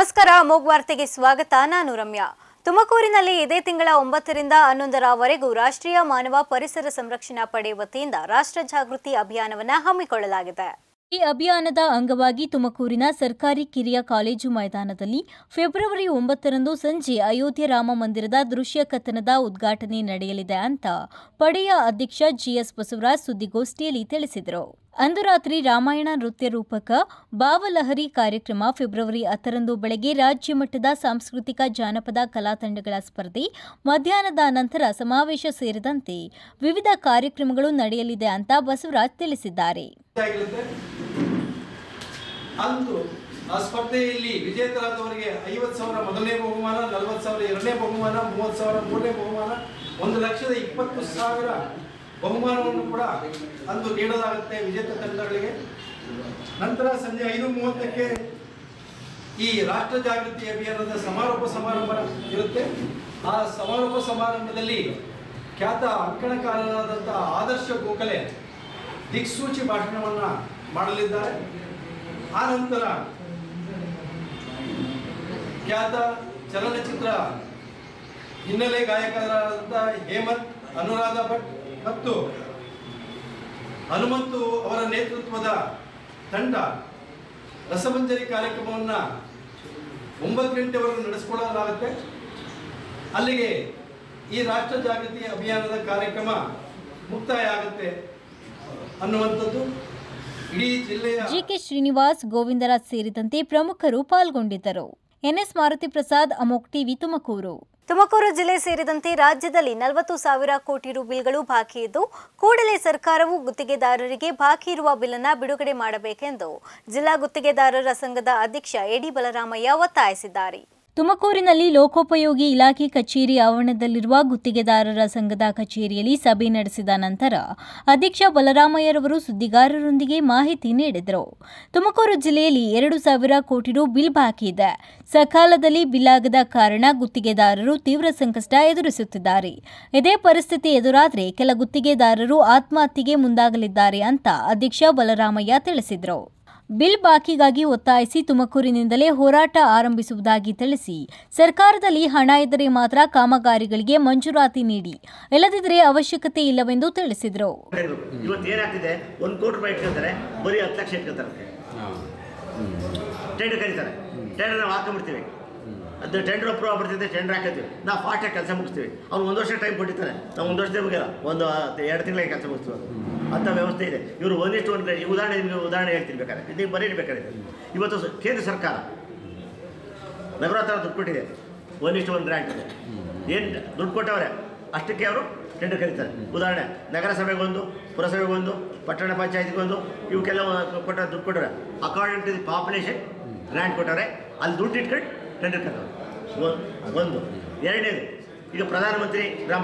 ನಮಸ್ಕಾರ ಅಮೋಘ್ ವಾರ್ತೆಗೆ ಸ್ವಾಗತ. ನಾನು ರಮ್ಯಾ. ತುಮಕೂರಿನಲ್ಲಿ ಇದೇ ತಿಂಗಳ 9 ರಿಂದ 11ರವರೆಗೂ ರಾಷ್ಟ್ರೀಯ ಮಾನವ ಪರಿಸರ ಸಂರಕ್ಷಣಾ ಪಡೆ ವತಿಯಿಂದ ರಾಷ್ಟ್ರ ಜಾಗೃತಿ ಅಭಿಯಾನವನ್ನು ಹಮ್ಮಿಕೊಳ್ಳಲಾಗಿದೆ. ಈ ಅಭಿಯಾನದ ಅಂಗವಾಗಿ ತುಮಕೂರಿನ ಸರ್ಕಾರಿ ಕಿರಿಯ ಕಾಲೇಜು ಮೈದಾನದಲ್ಲಿ ಫೆಬ್ರವರಿ 9ರಂದು ಸಂಜೆ ಅಯೋಧ್ಯೆ ರಾಮ ಮಂದಿರದ ದೃಶ್ಯ ಕಥನದ ಉದ್ಘಾಟನೆ ನಡೆಯಲಿದೆ ಅಂತ ಪಡೆಯ ಅಧ್ಯಕ್ಷ ಜಿಎಸ್ ಬಸವರಾಜ್ ಸುದ್ದಿಗೋಷ್ಠಿಯಲ್ಲಿ ತಿಳಿಸಿದರು. ಅಂದು ರಾತ್ರಿ ರಾಮಾಯಣ ನೃತ್ಯ ರೂಪಕ ಭಾವಲಹರಿ ಕಾರ್ಯಕ್ರಮ, ಫೆಬ್ರವರಿ 10ರಂದು ಬೆಳಗ್ಗೆ ರಾಜ್ಯ ಮಟ್ಟದ ಸಾಂಸ್ಕೃತಿಕ ಜಾನಪದ ಕಲಾ ತಂಡಗಳ ಸ್ಪರ್ಧೆ, ಮಧ್ಯಾಹ್ನದ ನಂತರ ಸಮಾವೇಶ ಸೇರಿದಂತೆ ವಿವಿಧ ಕಾರ್ಯಕ್ರಮಗಳು ನಡೆಯಲಿದೆ ಅಂತ ಬಸವರಾಜ್ ತಿಳಿಸಿದ್ದಾರೆ. ಅಂದು ಆ ಸ್ಪರ್ಧೆಯಲ್ಲಿ ವಿಜೇತರಾದವರಿಗೆ 50,000 ಮೊದಲನೇ ಬಹುಮಾನ, 40,000 ಎರಡನೇ ಬಹುಮಾನ, 30,000 ಮೂರನೇ ಬಹುಮಾನ, 1,20,000 ಬಹುಮಾನವನ್ನು ಕೂಡ ಅಂದು ನೀಡಲಾಗುತ್ತೆ ವಿಜೇತ ತಂಡಗಳಿಗೆ. ನಂತರ ಸಂಜೆ 5:30ಕ್ಕೆ ಈ ರಾಷ್ಟ್ರ ಜಾಗೃತಿ ಅಭಿಯಾನದ ಸಮಾರೋಪ ಸಮಾರಂಭ ಇರುತ್ತೆ. ಆ ಸಮಾರೋಪ ಸಮಾರಂಭದಲ್ಲಿ ಖ್ಯಾತ ಅಂಕಣಕಾರರಾದಂಥ ಆದರ್ಶ ಗೋಖಲೆ ದಿಕ್ಸೂಚಿ ಭಾಷಣವನ್ನು ಮಾಡಲಿದ್ದಾರೆ. ಆ ನಂತರ ಖ್ಯಾತ ಚಲನಚಿತ್ರ ಹಿನ್ನೆಲೆ ಗಾಯಕರಾದಂಥ ಹೇಮಂತ್, ಅನುರಾಧ ಭಟ್ ಮತ್ತು ಹನುಮಂತು ಅವರ ನೇತೃತ್ವದ ತಂಡ ರಸಮಂಜರಿ ಕಾರ್ಯಕ್ರಮವನ್ನು 9 ಗಂಟೆವರೆಗೂ ನಡೆಸಿಕೊಳ್ಳಲಾಗುತ್ತೆ. ಅಲ್ಲಿಗೆ ಈ ರಾಷ್ಟ್ರ ಜಾಗೃತಿ ಅಭಿಯಾನದ ಕಾರ್ಯಕ್ರಮ ಮುಕ್ತಾಯ ಆಗುತ್ತೆ ಅನ್ನುವಂಥದ್ದು. ಇಡೀ ಜಿಲ್ಲೆಯ ಜಿಕೆ ಶ್ರೀನಿವಾಸ್, ಗೋವಿಂದರಾಜ್ ಸೇರಿದಂತೆ ಪ್ರಮುಖರು ಪಾಲ್ಗೊಂಡಿದ್ದರು. N S Maruti Prasad, Amogh TV, Tumakuru. ತುಮಕೂರು ಜಿಲ್ಲೆ ಸೇರಿದಂತೆ ರಾಜ್ಯದಲ್ಲಿ 40,000 ಕೋಟಿ ರು ಬಿಲ್ಗಳು ಬಾಕಿ ಇದ್ದು, ಕೂಡಲೇ ಸರ್ಕಾರವು ಗುತ್ತಿಗೆದಾರರಿಗೆ ಬಾಕಿ ಇರುವ ಬಿಲ್ಲನ್ನು ಬಿಡುಗಡೆ ಮಾಡಬೇಕೆಂದು ಜಿಲ್ಲಾ ಗುತ್ತಿಗೆದಾರರ ಸಂಘದ ಅಧ್ಯಕ್ಷ ಎಡಿ ಬಲರಾಮಯ್ಯ ಒತ್ತಾಯಿಸಿದ್ದಾರೆ. ತುಮಕೂರಿನಲ್ಲಿ ಲೋಕೋಪಯೋಗಿ ಇಲಾಖೆ ಕಚೇರಿ ಆವರಣದಲ್ಲಿರುವ ಗುತ್ತಿಗೆದಾರರ ಸಂಘದ ಕಚೇರಿಯಲ್ಲಿ ಸಭೆ ನಡೆಸಿದ ನಂತರ ಅಧ್ಯಕ್ಷ ಬಲರಾಮಯ್ಯರವರು ಸುದ್ದಿಗಾರರೊಂದಿಗೆ ಮಾಹಿತಿ ನೀಡಿದರು. ತುಮಕೂರು ಜಿಲ್ಲೆಯಲ್ಲಿ 2,000 ಕೋಟಿ ರು ಬಿಲ್ ಬಾಕಿ ಇದೆ. ಸಕಾಲದಲ್ಲಿ ಬಿಲ್ ಆಗದ ಕಾರಣ ಗುತ್ತಿಗೆದಾರರು ತೀವ್ರ ಸಂಕಷ್ಟ ಎದುರಿಸುತ್ತಿದ್ದಾರೆ. ಇದೇ ಪರಿಸ್ಥಿತಿ ಎದುರಾದರೆ ಕೆಲ ಗುತ್ತಿಗೆದಾರರು ಆತ್ಮಹತ್ಯೆಗೆ ಮುಂದಾಗಲಿದ್ದಾರೆ ಅಂತ ಅಧ್ಯಕ್ಷ ಬಲರಾಮಯ್ಯ ತಿಳಿಸಿದರು. ಬಿಲ್ ಬಾಕಿಗಾಗಿ ಒತ್ತಾಯಿಸಿ ತುಮಕೂರಿನಿಂದಲೇ ಹೋರಾಟ ಆರಂಭಿಸುವುದಾಗಿ ತಿಳಿಸಿ, ಸರ್ಕಾರದಲ್ಲಿ ಹಣ ಇದ್ದರೆ ಮಾತ್ರ ಕಾಮಗಾರಿಗಳಿಗೆ ಮಂಜೂರಾತಿ ನೀಡಿ, ಇಲ್ಲದಿದ್ದರೆ ಅವಶ್ಯಕತೆ ಇಲ್ಲವೆಂದು ತಿಳಿಸಿದರು. ಇವತ್ತು ಏನಾಗ್ತಿದೆ, 1 ಕೋಟಿ ರೂಪಾಯಿ ಇಟ್ಕೊಳ್ತಾರೆ, ಬರೀ 10 ಲಕ್ಷ ಇಟ್ಕೊಳ್ತಾರೆ. ಟೆಂಡರ್ ಕರೀತಾರೆ, ಟೆಂಡರ್ ನಾವು ಹಾಕೊಂಡ್ಬಿಡ್ತೀವಿ. ಅದು ಟೆಂಡರ್ ಅಪ್ರೂವ್ ಆಗ್ಬಿಡ್ತಿದೆ, ಟೆಂಡರ್ ಹಾಕಿರ್ತೀವಿ. ನಾವು ಫಾಸ್ಟಾಗಿ ಕೆಲಸ ಮುಗಿಸ್ತೀವಿ. ಅವ್ನು 1 ವರ್ಷ ಟೈಮ್ ಕೊಟ್ಟಿರ್ತಾರೆ, ನಾವು 1 ವರ್ಷದೇ ಮುಗಿಯಲ್ಲ, 2 ತಿಂಗಳಿಗೆ ಕೆಲಸ ಮುಗಿಸ್ತೀವಿ. ಅಂಥ ವ್ಯವಸ್ಥೆ ಇದೆ. ಇವರು 1:1 ಈ ಉದಾಹರಣೆ ಹೇಳ್ತೀನಿ ಬೇಕಾದ್ರೆ, ಇದಕ್ಕೆ ಬರೀಬೇಕಾದ್ರೆ. ಇವತ್ತು ಕೇಂದ್ರ ಸರ್ಕಾರ ನಗರೋತ್ತರ ದುಡ್ಡು ಕೊಟ್ಟಿದೆ, 1:1 ಗ್ರಾಂಟ್ ಇದೆ. ಏನು ದುಡ್ಡು ಕೊಟ್ಟವ್ರೆ ಅಷ್ಟಕ್ಕೆ ಅವರು ಟೆಂಡರ್ ಕರೀತಾರೆ. ಉದಾಹರಣೆ, ನಗರಸಭೆಗೊಂದು, ಪುರಸಭೆಗೊಂದು, ಪಟ್ಟಣ ಪಂಚಾಯತ್ಗೊಂದು, ಇವಕ್ಕೆಲ್ಲ ಕೊಟ್ಟ ದುಡ್ಡು ಕೊಟ್ಟವ್ರೆ. According to the population grant ಕೊಟ್ಟವ್ರೆ. ಅಲ್ಲಿ ದುಡ್ಡು ಇಟ್ಕೊಂಡು ಟೆಂಡರ್ ಕರೀತಾರೆ. ಒಂದು. ಎರಡನೇದು, ಈಗ ಪ್ರಧಾನಮಂತ್ರಿ ಗ್ರಾಮ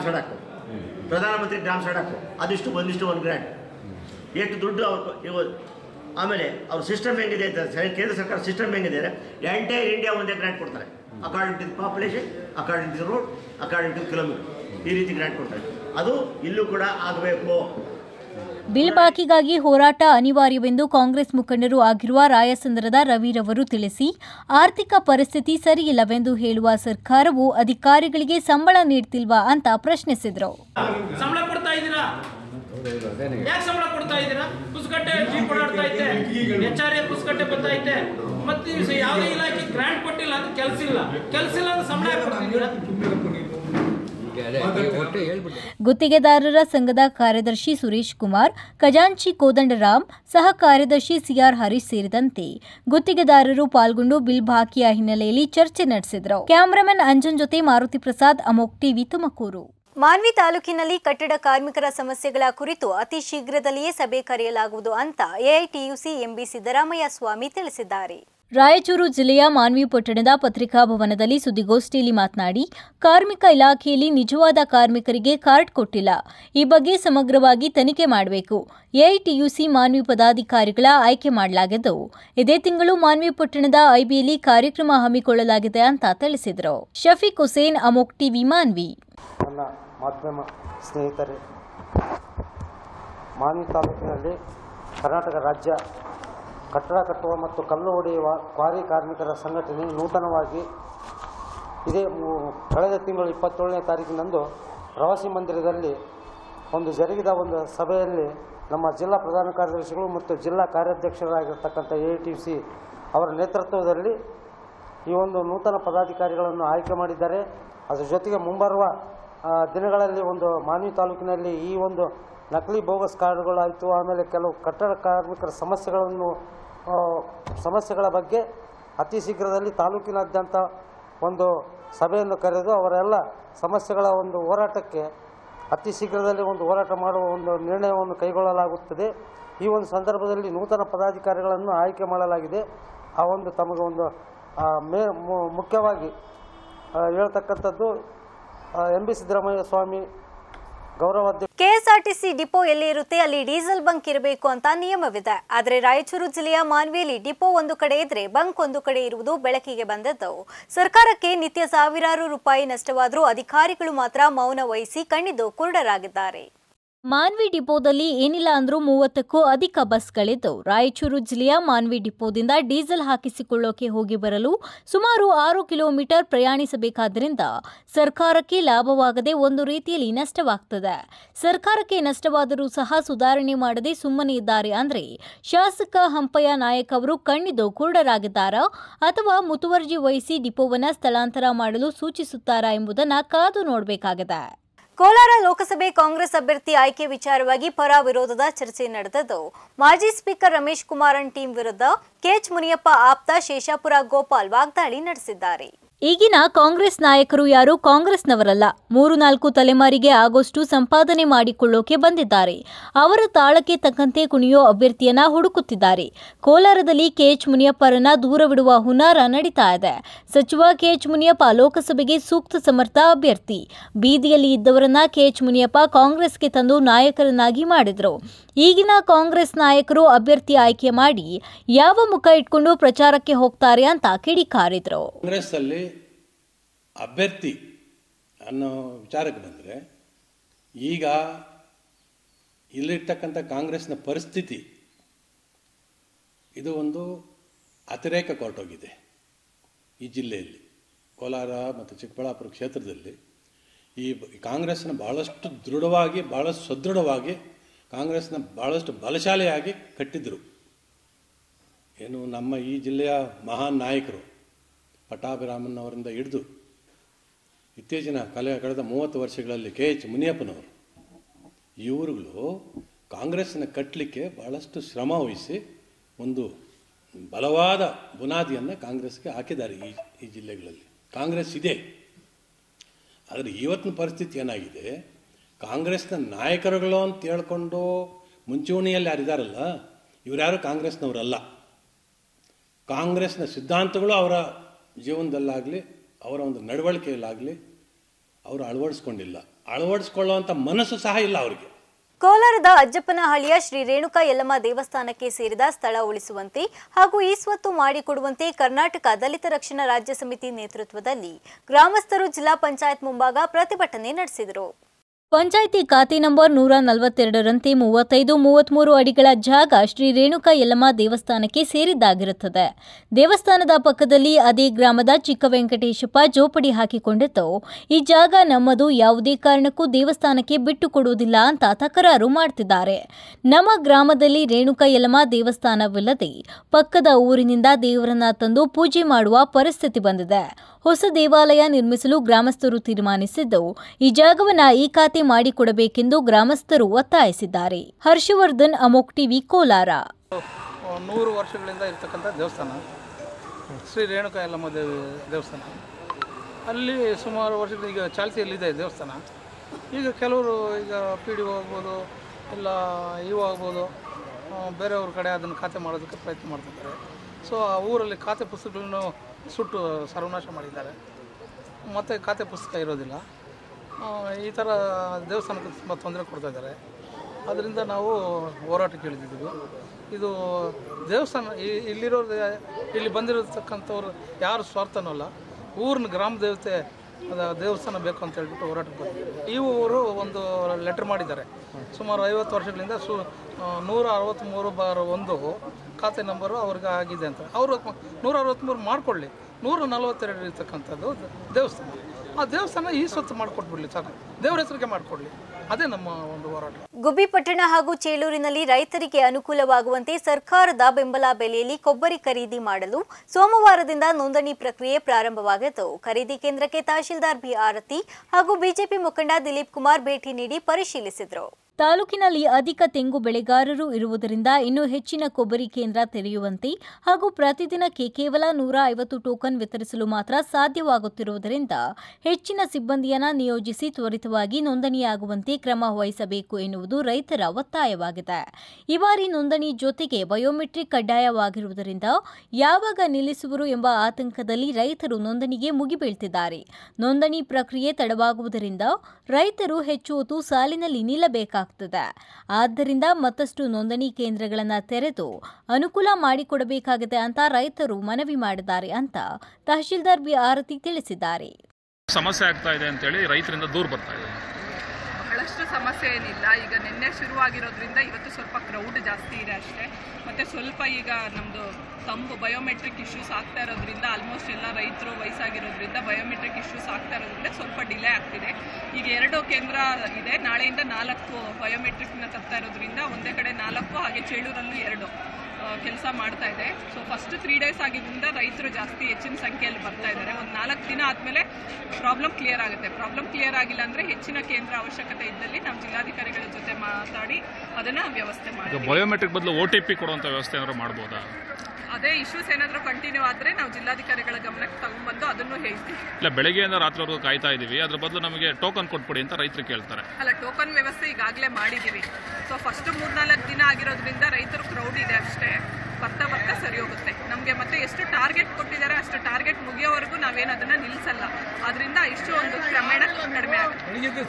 ಸಡಕು ಅದಿಷ್ಟು 1:1 ಗ್ರಾಂಟ್. ಎಷ್ಟು ದುಡ್ಡು ಅವ್ರು. ಆಮೇಲೆ ಅವ್ರ ಸಿಸ್ಟಮ್ ಹೆಂಗಿದೆ ಅಂತ, ಕೇಂದ್ರ ಸರ್ಕಾರ ಸಿಸ್ಟಮ್ ಹೆಂಗಿದೆ ಅಂದರೆ ಎಂಟೈರ್ ಇಂಡಿಯಾ ಒಂದೇ ಗ್ರಾಂಟ್ ಕೊಡ್ತಾರೆ. According to the population, according to the road, according to the kilometre, ಈ ರೀತಿ ಗ್ರಾಂಟ್ ಕೊಡ್ತಾರೆ. ಅದು ಇಲ್ಲೂ ಕೂಡ ಆಗಬೇಕು. ಬಿಲ್ ಬಾಕಿಗಾಗಿ ಹೋರಾಟ ಅನಿವಾರ್ಯವೆಂದು ಕಾಂಗ್ರೆಸ್ ಮುಖಂಡರು ಆಗಿರುವ ರಾಯಸಂದ್ರದ ರವಿರವರು ತಿಳಿಸಿ, ಆರ್ಥಿಕ ಪರಿಸ್ಥಿತಿ ಸರಿಯಿಲ್ಲವೆಂದು ಹೇಳುವ ಸರ್ಕಾರವು ಅಧಿಕಾರಿಗಳಿಗೆ ಸಂಬಳ ನೀಡ್ತಿಲ್ವಾ ಅಂತ ಪ್ರಶ್ನಿಸಿದರು. ಸಂಬಳ ಕೊಡ್ತಾ ಇದ್ದೀರಾ? ಯಾಕೆ ಸಂಬಳ ಕೊಡ್ತಾ ಇದ್ದೀರಾ? ಪುಸ್ತಕಟ್ಟೆ ಜೀಪ್ ಓಡಾಡ್ತಾ ಐತೆ, HRA ಪುಸ್ತಕಟ್ಟೆ ಬರ್ತಾ ಐತೆ, ಮತ್ತೆ ಯಾವುದೇ ಇಲಾಖೆ ಗ್ರಾಂಟ್ ಕೊಟ್ಟಿಲ್ಲ, ಅದು ಕೆಲಸ ಇಲ್ಲ ಅಂದ್ರೆ ಸಂಬಳ ಕೊಡ್ತಿದ್ದೀರಾ? ಗುತ್ತಿಗೆದಾರರ ಸಂಘದ ಕಾರ್ಯದರ್ಶಿ ಸುರೇಶ್ ಕುಮಾರ್, ಖಜಾಂಚಿ ಕೋದಂಡರಾಮ್, ಸಹ ಕಾರ್ಯದರ್ಶಿ ಸಿಆರ್ ಹರೀಶ್ ಸೇರಿದಂತೆ ಗುತ್ತಿಗೆದಾರರು ಪಾಲ್ಗೊಂಡು ಬಿಲ್ ಬಾಕಿಯ ಹಿನ್ನೆಲೆಯಲ್ಲಿ ಚರ್ಚೆ ನಡೆಸಿದರು. ಕ್ಯಾಮರಾಮನ್ ಅಂಜನ್ ಜೊತೆ ಮಾರುತಿ ಪ್ರಸಾದ್, ಅಮೋಘ್ ಟಿವಿ, ತುಮಕೂರು. ಮಾನ್ವಿ ತಾಲೂಕಿನಲ್ಲಿ ಕಟ್ಟಡ ಕಾರ್ಮಿಕರ ಸಮಸ್ಯೆಗಳ ಕುರಿತು ಅತಿ ಶೀಘ್ರದಲ್ಲಿಯೇ ಸಭೆ ಕರೆಯಲಾಗುವುದು ಅಂತ ಎಐಟಿಯುಸಿ ಎಂಬಿ ಸಿದ್ದರಾಮಯ್ಯ ಸ್ವಾಮಿ ತಿಳಿಸಿದ್ದಾರೆ. ರಾಯಚೂರು ಜಿಲ್ಲೆಯ ಮಾನ್ವಿ ಪಟ್ಟಣದ ಪತ್ರಿಕಾ ಭವನದಲ್ಲಿ ಸುದ್ದಿಗೋಷ್ಠಿಯಲ್ಲಿ ಮಾತನಾಡಿ, ಕಾರ್ಮಿಕ ಇಲಾಖೆಯಲ್ಲಿ ನಿಜವಾದ ಕಾರ್ಮಿಕರಿಗೆ ಕಾರ್ಡ್ ಕೊಟ್ಟಿಲ್ಲ. ಈ ಬಗ್ಗೆ ಸಮಗ್ರವಾಗಿ ತನಿಖೆ ಮಾಡಬೇಕು. ಎಐಟಿಯುಸಿ ಮಾನ್ವಿ ಪದಾಧಿಕಾರಿಗಳ ಆಯ್ಕೆ ಮಾಡಲಾಗಿದ್ದು, ಇದೇ ತಿಂಗಳು ಮಾನ್ವಿ ಪಟ್ಟಣದ ಐಬಿಯಲ್ಲಿ ಕಾರ್ಯಕ್ರಮ ಹಮ್ಮಿಕೊಳ್ಳಲಾಗಿದೆ ಅಂತ ತಿಳಿಸಿದರು. ಶಫೀಕ್ ಹುಸೇನ್, ಅಮೋಘ್ ಟಿವಿ, ಮಾನ್ವಿ. ನನ್ನ ಮಾಧ್ಯಮ ಸ್ನೇಹಿತರೆ, ಮಾನ್ವಿ ತಾಲೂಕಿನಲ್ಲಿ ಕರ್ನಾಟಕ ರಾಜ್ಯ ಕಟ್ಟಡ ಕಟ್ಟುವ ಮತ್ತು ಕಲ್ಲು ಹೊಡೆಯುವ ಕ್ವಾರಿ ಕಾರ್ಮಿಕರ ಸಂಘಟನೆ ನೂತನವಾಗಿ ಕಳೆದ ತಿಂಗಳು 27ನೇ ತಾರೀಕಿನಂದು ಪ್ರವಾಸಿ ಮಂದಿರದಲ್ಲಿ ಜರುಗಿದ ಸಭೆಯಲ್ಲಿ ನಮ್ಮ ಜಿಲ್ಲಾ ಪ್ರಧಾನ ಕಾರ್ಯದರ್ಶಿಗಳು ಮತ್ತು ಜಿಲ್ಲಾ ಕಾರ್ಯಾಧ್ಯಕ್ಷರಾಗಿರ್ತಕ್ಕಂಥ AITC ಅವರ ನೇತೃತ್ವದಲ್ಲಿ ಈ ನೂತನ ಪದಾಧಿಕಾರಿಗಳನ್ನು ಆಯ್ಕೆ ಮಾಡಿದ್ದಾರೆ. ಅದರ ಜೊತೆಗೆ ಮುಂಬರುವ ದಿನಗಳಲ್ಲಿ ಮಾನ್ವಿ ತಾಲೂಕಿನಲ್ಲಿ ಈ ನಕಲಿ ಬೋಗಸ್ ಕಾರ್ಡ್ಗಳಾಯಿತು, ಆಮೇಲೆ ಕೆಲವು ಕಟ್ಟಡ ಕಾರ್ಮಿಕರ ಸಮಸ್ಯೆಗಳ ಬಗ್ಗೆ ಅತಿ ಶೀಘ್ರದಲ್ಲಿ ತಾಲೂಕಿನಾದ್ಯಂತ ಸಭೆಯನ್ನು ಕರೆದು ಅವರೆಲ್ಲ ಸಮಸ್ಯೆಗಳ ಹೋರಾಟಕ್ಕೆ ಅತಿ ಶೀಘ್ರದಲ್ಲಿ ಹೋರಾಟ ಮಾಡುವ ನಿರ್ಣಯವನ್ನು ಕೈಗೊಳ್ಳಲಾಗುತ್ತದೆ. ಈ ಸಂದರ್ಭದಲ್ಲಿ ನೂತನ ಪದಾಧಿಕಾರಿಗಳನ್ನು ಆಯ್ಕೆ ಮಾಡಲಾಗಿದೆ. ಆ ತಮಗೆ ಮುಖ್ಯವಾಗಿ ಹೇಳ್ತಕ್ಕಂಥದ್ದು MB ಸಿದ್ದರಾಮಯ್ಯ ಸ್ವಾಮಿ ಗೌರವಾಧ್ಯಕ್ಷ. ಕೆಎಸ್ಆರ್ಟಿಸಿ ಡಿಪೋ ಎಲ್ಲಿ ಇರುತ್ತೆ ಅಲ್ಲಿ ಡೀಸೆಲ್ ಬಂಕ್ ಇರಬೇಕು ಅಂತ ನಿಯಮವಿದೆ. ಆದರೆ ರಾಯಚೂರು ಜಿಲ್ಲೆಯ ಮಾನ್ವಿಯಲ್ಲಿ ಡಿಪೋ ಒಂದು ಕಡೆ ಇದ್ರೆ ಬಂಕ್ ಒಂದು ಕಡೆ ಇರುವುದು ಬೆಳಕಿಗೆ ಬಂದದ್ದು. ಸರ್ಕಾರಕ್ಕೆ ನಿತ್ಯ ಸಾವಿರಾರು ರೂಪಾಯಿ ನಷ್ಟವಾದರೂ ಅಧಿಕಾರಿಗಳು ಮಾತ್ರ ಮೌನ ವಹಿಸಿ ಕಣ್ಣಿದ್ದು ಕುರುಡರಾಗಿದ್ದಾರೆ. ಮಾನ್ವಿ ಡಿಪೋದಲ್ಲಿ ಏನಿಲ್ಲ ಅಂದ್ರೂ 30ಕ್ಕೂ ಅಧಿಕ ಬಸ್ಗಳಿದ್ದು ರಾಯಚೂರು ಜಿಲ್ಲೆಯ ಮಾನ್ವಿ ಡಿಪೋದಿಂದ ಡೀಸೆಲ್ ಹಾಕಿಸಿಕೊಳ್ಳೋಕೆ ಹೋಗಿ ಬರಲು ಸುಮಾರು 6 ಕಿಲೋಮೀಟರ್ ಪ್ರಯಾಣಿಸಬೇಕಾದ್ದರಿಂದ ಸರ್ಕಾರಕ್ಕೆ ಲಾಭವಾಗದೆ ಒಂದು ರೀತಿಯಲ್ಲಿ ನಷ್ಟವಾಗ್ತದೆ. ಸರ್ಕಾರಕ್ಕೆ ನಷ್ಟವಾದರೂ ಸಹ ಸುಧಾರಣೆ ಮಾಡದೆ ಸುಮ್ಮನೆ ಇದ್ದಾರೆ ಅಂದ್ರೆ ಶಾಸಕ ಹಂಪಯ್ಯ ನಾಯಕ್ ಅವರು ಕಣ್ಣಿದ್ದು ಕುರುಡರಾಗಿದ್ದಾರಾ ಅಥವಾ ಮುತುವರ್ಜಿ ವಹಿಸಿ ಡಿಪೋವನ್ನು ಸ್ಥಳಾಂತರ ಮಾಡಲು ಸೂಚಿಸುತ್ತಾರಾ ಎಂಬುದನ್ನು ಕಾದು ನೋಡಬೇಕಾಗಿದೆ. ಕೋಲಾರ ಲೋಕಸಭೆ ಕಾಂಗ್ರೆಸ್ ಅಭ್ಯರ್ಥಿ ಆಯ್ಕೆ ವಿಚಾರವಾಗಿ ಪರ ವಿರೋಧದ ಚರ್ಚೆ ನಡೆದದ್ದು. ಮಾಜಿ ಸ್ಪೀಕರ್ ರಮೇಶ್ ಕುಮಾರನ್ ಟೀಮ್ ವಿರುದ್ಧ ಕೆಎಚ್ ಮುನಿಯಪ್ಪ ಆಪ್ತ ಶೇಷಾಪುರ ಗೋಪಾಲ್ ವಾಗ್ದಾಳಿ ನಡೆಸಿದ್ದಾರೆ. ಈಗಿನ ಕಾಂಗ್ರೆಸ್ ನಾಯಕರು ಯಾರು ಕಾಂಗ್ರೆಸ್ನವರಲ್ಲ. 3-4 ತಲೆಮಾರಿಗೆ ಆಗೋಷ್ಟು ಸಂಪಾದನೆ ಮಾಡಿಕೊಳ್ಳೋಕೆ ಬಂದಿದ್ದಾರೆ. ಅವರ ತಾಳಕ್ಕೆ ತಕ್ಕಂತೆ ಕುಣಿಯೋ ಅಭ್ಯರ್ಥಿಯನ್ನ ಹುಡುಕುತ್ತಿದ್ದಾರೆ. ಕೋಲಾರದಲ್ಲಿ ಕೆಎಚ್ ಮುನಿಯಪ್ಪರನ್ನ ದೂರವಿಡುವ ಹುನ್ನಾರ ನಡೀತಾ ಇದೆ. ಸಚಿವ ಕೆಎಚ್ ಮುನಿಯಪ್ಪ ಲೋಕಸಭೆಗೆ ಸೂಕ್ತ ಸಮರ್ಥ ಅಭ್ಯರ್ಥಿ. ಬೀದಿಯಲ್ಲಿ ಇದ್ದವರನ್ನ ಕೆಎಚ್ ಮುನಿಯಪ್ಪ ಕಾಂಗ್ರೆಸ್ಗೆ ತಂದು ನಾಯಕರನ್ನಾಗಿ ಮಾಡಿದ್ರು. ಈಗಿನ ಕಾಂಗ್ರೆಸ್ ನಾಯಕರು ಅಭ್ಯರ್ಥಿ ಆಯ್ಕೆ ಮಾಡಿ ಯಾವ ಮುಖ ಇಟ್ಕೊಂಡು ಪ್ರಚಾರಕ್ಕೆ ಹೋಗ್ತಾರೆ ಅಂತ ಕಿಡಿಕಾರಿದ್ರು. ಕಾಂಗ್ರೆಸ್ ಅಲ್ಲಿ ಅಭ್ಯರ್ಥಿ ಅನ್ನೋ ವಿಚಾರಕ್ಕೆ ಬಂದರೆ ಈಗ ಇಲ್ಲಿರ್ತಕ್ಕಂಥ ಕಾಂಗ್ರೆಸ್ನ ಪರಿಸ್ಥಿತಿ ಇದು ಅತಿರೇಕ ಹೊರಟೋಗಿದೆ. ಈ ಜಿಲ್ಲೆಯಲ್ಲಿ ಕೋಲಾರ ಮತ್ತು ಚಿಕ್ಕಬಳ್ಳಾಪುರ ಕ್ಷೇತ್ರದಲ್ಲಿ ಈ ಕಾಂಗ್ರೆಸ್ನ ಬಹಳಷ್ಟು ದೃಢವಾಗಿ ಬಹಳಷ್ಟು ಸದೃಢವಾಗಿ ಕಾಂಗ್ರೆಸ್ನ ಬಹಳಷ್ಟು ಬಲಶಾಲಿಯಾಗಿ ಕಟ್ಟಿದ್ರು. ಏನು ನಮ್ಮ ಈ ಜಿಲ್ಲೆಯ ಮಹಾನ್ ನಾಯಕರು ಪಟ್ಟಾಭಿರಾಮನ್ ಅವರಿಂದ ಹಿಡಿದು ಇತ್ತೀಚಿನ ಕಳೆದ 30 ವರ್ಷಗಳಲ್ಲಿ ಕೆಎಚ್ ಮುನಿಯಪ್ಪನವರು ಇವರುಗಳು ಕಾಂಗ್ರೆಸ್ನ ಕಟ್ಟಲಿಕ್ಕೆ ಬಹಳಷ್ಟು ಶ್ರಮ ವಹಿಸಿ ಬಲವಾದ ಬುನಾದಿಯನ್ನು ಕಾಂಗ್ರೆಸ್ಗೆ ಹಾಕಿದ್ದಾರೆ. ಈ ಜಿಲ್ಲೆಗಳಲ್ಲಿ ಕಾಂಗ್ರೆಸ್ ಇದೆ. ಆದರೆ ಇವತ್ತಿನ ಪರಿಸ್ಥಿತಿ ಏನಾಗಿದೆ, ಕಾಂಗ್ರೆಸ್ನ ನಾಯಕರುಗಳು ಅಂತ ಹೇಳ್ಕೊಂಡು ಮುಂಚೂಣಿಯಲ್ಲಿ ಯಾರಿದ್ದಾರಲ್ಲ ಇವ್ರು ಯಾರು ಕಾಂಗ್ರೆಸ್ನವರಲ್ಲ. ಕಾಂಗ್ರೆಸ್ನ ಸಿದ್ಧಾಂತಗಳು ಅವರ ಜೀವನದಲ್ಲಾಗಲಿ ಅವರ ನಡವಳಿಕೆಯಲ್ಲಾಗಲಿ ಅವರು ಅಳವಡಿಸ್ಕೊಳ್ಳುವಂಥ ಮನಸ್ಸು ಸಹ ಇಲ್ಲ ಅವರಿಗೆ. ಕೋಲಾರದ ಅಜ್ಜಪ್ಪನಹಳ್ಳಿಯ ಶ್ರೀ ರೇಣುಕಾ ಯಲ್ಲಮ್ಮ ದೇವಸ್ಥಾನಕ್ಕೆ ಸೇರಿದ ಸ್ಥಳ ಉಳಿಸುವಂತೆ ಹಾಗೂ ಈ ಸ್ವತ್ತು ಮಾಡಿಕೊಡುವಂತೆ ಕರ್ನಾಟಕ ದಲಿತ ರಕ್ಷಣಾ ರಾಜ್ಯ ಸಮಿತಿ ನೇತೃತ್ವದಲ್ಲಿ ಗ್ರಾಮಸ್ಥರು ಜಿಲ್ಲಾ ಪಂಚಾಯತ್ ಮುಂಭಾಗ ಪ್ರತಿಭಟನೆ ನಡೆಸಿದರು. ಪಂಚಾಯಿತಿ ಖಾತೆ ನಂಬರ್ 142ರಂತೆ 35-33 ಅಡಿಗಳ ಜಾಗ ಶ್ರೀ ರೇಣುಕಾ ಯಲ್ಲಮ್ಮ ದೇವಸ್ಥಾನಕ್ಕೆ ಸೇರಿದ್ದಾಗಿರುತ್ತದೆ. ದೇವಸ್ಥಾನದ ಪಕ್ಕದಲ್ಲಿ ಅದೇ ಗ್ರಾಮದ ಚಿಕ್ಕ ವೆಂಕಟೇಶಪ್ಪ ಜೋಪಡಿ ಹಾಕಿಕೊಂಡಿದ್ದು, ಈ ಜಾಗ ನಮ್ಮದು, ಯಾವುದೇ ಕಾರಣಕ್ಕೂ ದೇವಸ್ಥಾನಕ್ಕೆ ಬಿಟ್ಟು ಕೊಡುವುದಿಲ್ಲ ಅಂತ ತಕರಾರು ಮಾಡ್ತಿದ್ದಾರೆ. ನಮ್ಮ ಗ್ರಾಮದಲ್ಲಿ ರೇಣುಕಾ ಯಲ್ಲಮ್ಮ ದೇವಸ್ಥಾನವಿಲ್ಲದೆ ಪಕ್ಕದ ಊರಿನಿಂದ ದೇವರನ್ನ ತಂದು ಪೂಜೆ ಮಾಡುವ ಪರಿಸ್ಥಿತಿ ಬಂದಿದೆ. ಹೊಸ ದೇವಾಲಯ ನಿರ್ಮಿಸಲು ಗ್ರಾಮಸ್ಥರು ತೀರ್ಮಾನಿಸಿದ್ದು, ಈ ಜಾಗವನ್ನು ಈ ಖಾತೆ ಮಾಡಿಕೊಡಬೇಕೆಂದು ಗ್ರಾಮಸ್ಥರು ಒತ್ತಾಯಿಸಿದ್ದಾರೆ. ಹರ್ಷವರ್ಧನ್, ಅಮೋಕ್ ಟಿವಿ, ಕೋಲಾರ. 100 ವರ್ಷಗಳಿಂದ ಇರ್ತಕ್ಕಂಥ ದೇವಸ್ಥಾನ ಶ್ರೀ ರೇಣುಕಾ ಯಲ್ಲಮ್ಮ ದೇವಸ್ಥಾನ. ಅಲ್ಲಿ ಸುಮಾರು ವರ್ಷಗಳು ಈಗ ಚಾಲ್ತಿಯಲ್ಲಿದೆ ದೇವಸ್ಥಾನ. ಈಗ ಕೆಲವರು ಈಗ PDO ಆಗ್ಬೋದು, ಇಲ್ಲ ಇವು ಆಗ್ಬೋದು, ಬೇರೆಯವ್ರ ಕಡೆ ಅದನ್ನು ಖಾತೆ ಮಾಡೋದಕ್ಕೆ ಪ್ರಯತ್ನ ಮಾಡ್ತಿದ್ದಾರೆ. ಸೊ ಆ ಊರಲ್ಲಿ ಖಾತೆ ಪುಸ್ತಕಗಳನ್ನು ಸುಟ್ಟು ಸರ್ವನಾಶ ಮಾಡಿದ್ದಾರೆ. ಮತ್ತು ಖಾತೆ ಪುಸ್ತಕ ಇರೋದಿಲ್ಲ. ಈ ಥರ ದೇವಸ್ಥಾನಕ್ಕೆ ತುಂಬ ತೊಂದರೆ ಕೊಡ್ತಾಯಿದ್ದಾರೆ. ಅದರಿಂದ ನಾವು ಹೋರಾಟಕ್ಕೆ ಇಳಿದಿದ್ದೀವಿ. ಇದು ದೇವಸ್ಥಾನ ಇಲ್ಲಿ ಬಂದಿರತಕ್ಕಂಥವ್ರು ಯಾರು ಸ್ವಾರ್ಥನೂ ಅಲ್ಲ. ಊರಿನ ಗ್ರಾಮ ದೇವತೆ ಅದು ದೇವಸ್ಥಾನ ಬೇಕು ಅಂತ ಹೇಳ್ಬಿಟ್ಟು ಹೋರಾಟಕ್ಕೆ ಬಂದಿದ್ದಾರೆ. ಇವರು ಒಂದು ಲೆಟರ್ ಮಾಡಿದ್ದಾರೆ. ಸುಮಾರು 50 ವರ್ಷಗಳಿಂದ 163/1 ಖಾತೆ ನಂಬರು ಅವ್ರಿಗೆ ಆಗಿದೆ ಅಂತ. ಅವರು 163 ಮಾಡಿಕೊಳ್ಳಿ, 142 ಇರ್ತಕ್ಕಂಥದ್ದು ದೇವಸ್ಥಾನ. ಆ ದೇವಸ್ಥಾನ ಈ ಸ್ವತ್ತು ಮಾಡಿಕೊಟ್ಬಿಡ್ಲಿ ಸಾಕು, ದೇವ್ರ ಹೆಸರಿಗೆ ಮಾಡಿಕೊಡ್ಲಿ. ಅದೇ ನಮ್ಮ ಒಂದು ಹೋರಾಟ. ಗುಬ್ಬಿ ಪಟ್ಟಣ ಹಾಗೂ ಚೇಳೂರಿನಲ್ಲಿ ರೈತರಿಗೆ ಅನುಕೂಲವಾಗುವಂತೆ ಸರ್ಕಾರದ ಬೆಂಬಲ ಬೆಲೆಯಲ್ಲಿ ಕೊಬ್ಬರಿ ಖರೀದಿ ಮಾಡಲು ಸೋಮವಾರದಿಂದ ನೋಂದಣಿ ಪ್ರಕ್ರಿಯೆ ಪ್ರಾರಂಭವಾಗಿದ್ದು, ಖರೀದಿ ಕೇಂದ್ರಕ್ಕೆ ತಹಶೀಲ್ದಾರ್ ಬಿ ಆರತಿ ಹಾಗೂ ಬಿಜೆಪಿ ಮುಖಂಡ ದಿಲೀಪ್ ಕುಮಾರ್ ಭೇಟಿ ನೀಡಿ ಪರಿಶೀಲಿಸಿದರು. ತಾಲೂಕಿನಲ್ಲಿ ಅಧಿಕ ತೆಂಗು ಬೆಳೆಗಾರರು ಇರುವುದರಿಂದ ಇನ್ನೂ ಹೆಚ್ಚಿನ ಕೊಬ್ಬರಿ ಕೇಂದ್ರ ತೆರೆಯುವಂತೆ ಹಾಗೂ ಪ್ರತಿದಿನಕ್ಕೆ ಕೇವಲ 150 ಟೋಕನ್ ವಿತರಿಸಲು ಮಾತ್ರ ಸಾಧ್ಯವಾಗುತ್ತಿರುವುದರಿಂದ ಹೆಚ್ಚಿನ ಸಿಬ್ಬಂದಿಯನ್ನು ನಿಯೋಜಿಸಿ ತ್ವರಿತವಾಗಿ ನೋಂದಣಿಯಾಗುವಂತೆ ಕ್ರಮ ವಹಿಸಬೇಕು ಎನ್ನುವುದು ರೈತರ ಒತ್ತಾಯವಾಗಿದೆ. ಈ ಬಾರಿ ನೋಂದಣಿ ಜೊತೆಗೆ ಬಯೋಮೆಟ್ರಿಕ್ ಕಡ್ಡಾಯವಾಗಿರುವುದರಿಂದ ಯಾವಾಗ ನಿಲ್ಲಿಸುವರು ಎಂಬ ಆತಂಕದಲ್ಲಿ ರೈತರು ನೋಂದಣಿಗೆ ಮುಗಿಬೀಳ್ತಿದ್ದಾರೆ. ನೋಂದಣಿ ಪ್ರಕ್ರಿಯೆ ತಡವಾಗುವುದರಿಂದ ರೈತರು ಹೆಚ್ಚು ಹೊತ್ತು ಸಾಲಿನಲ್ಲಿ ನಿಲ್ಲಬೇಕಾಗುತ್ತದೆ. ಆದ್ದರಿಂದ ಮತ್ತಷ್ಟು ನೋಂದಣಿ ಕೇಂದ್ರಗಳನ್ನು ತೆರೆದು ಅನುಕೂಲ ಮಾಡಿಕೊಡಬೇಕಾಗಿದೆ ಅಂತ ರೈತರು ಮನವಿ ಮಾಡಿದ್ದಾರೆ ಅಂತ ತಹಶೀಲ್ದಾರ್ ಬಿ ಆರತಿ ತಿಳಿಸಿದ್ದಾರೆ. ಸಮಸ್ಯೆ ಆಗ್ತಾ ಇದೆ ಅಂತೇಳಿ ರೈತರಿಂದ ದೂರ ಬರ್ತಾ ಇದೆ. ಬಹಳಷ್ಟು ಸಮಸ್ಯೆ ಏನಿಲ್ಲ, ಈಗ ನಿನ್ನೆ ಶುರುವಾಗಿರೋದ್ರಿಂದ ಇವತ್ತು ಸ್ವಲ್ಪ ಕ್ರೌಡ್ ಜಾಸ್ತಿ ಇದೆ ಅಷ್ಟೇ. ಮತ್ತು ಸ್ವಲ್ಪ ಈಗ ನಮ್ಮದು ತಂಬು ಬಯೋಮೆಟ್ರಿಕ್ ಇಶ್ಯೂಸ್ ಆಗ್ತಾ ಇರೋದ್ರಿಂದ ಆಲ್ಮೋಸ್ಟ್ ಎಲ್ಲ ರೈತರು ವಯಸ್ಸಾಗಿರೋದ್ರಿಂದ ಬಯೋಮೆಟ್ರಿಕ್ ಇಶ್ಯೂಸ್ ಆಗ್ತಾ ಇರೋದ್ರಿಂದ ಸ್ವಲ್ಪ ಡಿಲೇ ಆಗ್ತಿದೆ. ಈಗ 2 ಕೇಂದ್ರ ಇದೆ, ನಾಳೆಯಿಂದ 4 ಬಯೋಮೆಟ್ರಿಕ್ನ ತರ್ತಾ ಇರೋದ್ರಿಂದ ಒಂದೇ ಕಡೆ 4 ಹಾಗೆ ಚೇಳೂರಲ್ಲೂ 2 ಕೆಲಸ ಮಾಡ್ತಾ ಇದೆ. ಸೊ ಫಸ್ಟ್ 3 ಡೇಸ್ ಆಗಿದ್ದರಿಂದ ರೈತರು ಜಾಸ್ತಿ ಹೆಚ್ಚಿನ ಸಂಖ್ಯೆಯಲ್ಲಿ ಬರ್ತಾ ಇದ್ದಾರೆ. ಒಂದು 4 ದಿನ ಆದಮೇಲೆ ಪ್ರಾಬ್ಲಮ್ ಕ್ಲಿಯರ್ ಆಗುತ್ತೆ. ಪ್ರಾಬ್ಲಮ್ ಕ್ಲಿಯರ್ ಆಗಿಲ್ಲ ಅಂದರೆ ಹೆಚ್ಚಿನ ಕೇಂದ್ರ ಅವಶ್ಯಕತೆ ಇದ್ದಲ್ಲಿ ನಾವು ಜಿಲ್ಲಾಧಿಕಾರಿಗಳ ಜೊತೆ ಮಾತಾಡಿ ಅದನ್ನು ವ್ಯವಸ್ಥೆ ಮಾಡಿ ಬಯೋಮೆಟ್ರಿಕ್ ಬದಲು OTP ಕೊಡುವಂಥ ವ್ಯವಸ್ಥೆ ಏನಾದ್ರು ಮಾಡ್ಬೋದಾ? ಅದೇ ಇಶ್ಯೂಸ್ ಏನಾದರೂ ಕಂಟಿನ್ಯೂ ಆದರೆ ನಾವು ಜಿಲ್ಲಾಧಿಕಾರಿಗಳ ಗಮನಕ್ಕೆ ತಗೊಂಡ್ಬಂದು ಅದನ್ನು ಹೇಳ್ತೀವಿ. ಇಲ್ಲ, ಬೆಳಗ್ಗೆಯಿಂದ ರಾತ್ರಿವರೆಗೂ ಕಾಯ್ತಾ ಇದ್ದೀವಿ, ಅದ್ರ ಬದಲು ನಮಗೆ ಟೋಕನ್ ಕೊಟ್ಬಿಡಿ ಅಂತ ರೈತರು ಕೇಳ್ತಾರೆ. ಅಲ್ಲ, ಟೋಕನ್ ವ್ಯವಸ್ಥೆ ಈಗಾಗಲೇ ಮಾಡಿದ್ದೀವಿ. ಸೊ ಫಸ್ಟ್ 3-4 ದಿನ ಆಗಿರೋದ್ರಿಂದ ರೈತರು ಕ್ರೌಡ್ ಇದೆ ಅಷ್ಟೇ. ಬರ್ತಾ ಬರ್ತಾ ಸರಿ ಹೋಗುತ್ತೆ. ನಮಗೆ ಮತ್ತೆ ಎಷ್ಟು ಟಾರ್ಗೆಟ್ ಕೊಟ್ಟಿದ್ದಾರೆ ಅಷ್ಟು ಟಾರ್ಗೆಟ್ ಮುಗಿಯೋವರೆಗೂ ನಾವೇನು ಅದನ್ನು ನಿಲ್ಲಿಸಲ್ಲ. ಅದರಿಂದ ಇಷ್ಟು ಒಂದು ಕ್ರಮೇಣ ಕಡಿಮೆ ಆಗುತ್ತೆ.